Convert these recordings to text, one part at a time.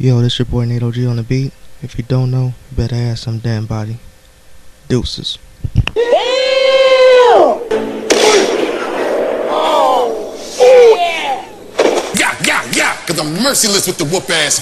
Yo, this your boy Nate OG on the beat. If you don't know, you better ask some damn body. Deuces. Damn! Oh, shit! Yeah, cause I'm merciless with the whoop ass.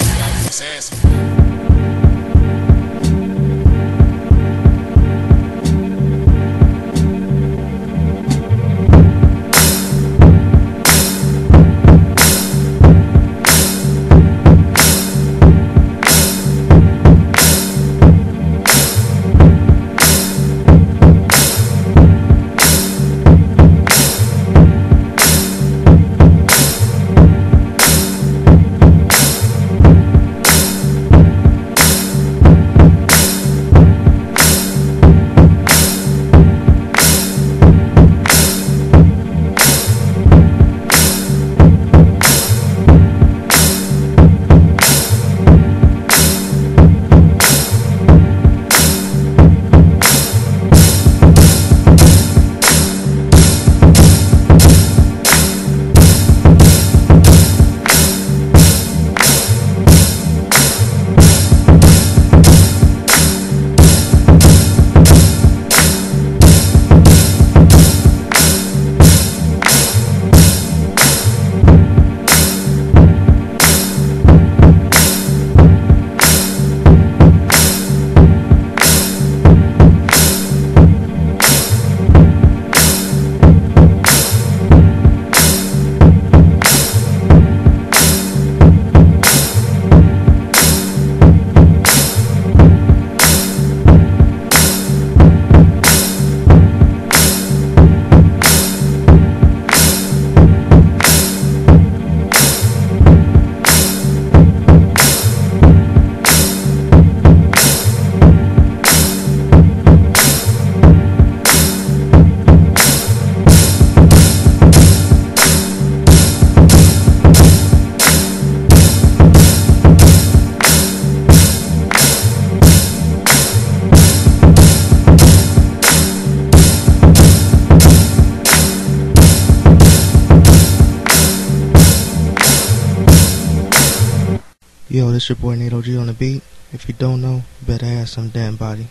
Yo, this your boy Nate OG on the beat. If you don't know, you better ask some damn body.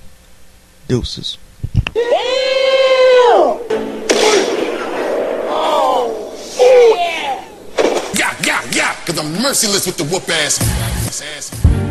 Deuces. Damn! Oh, shit! Yeah, cause I'm merciless with the whoop ass.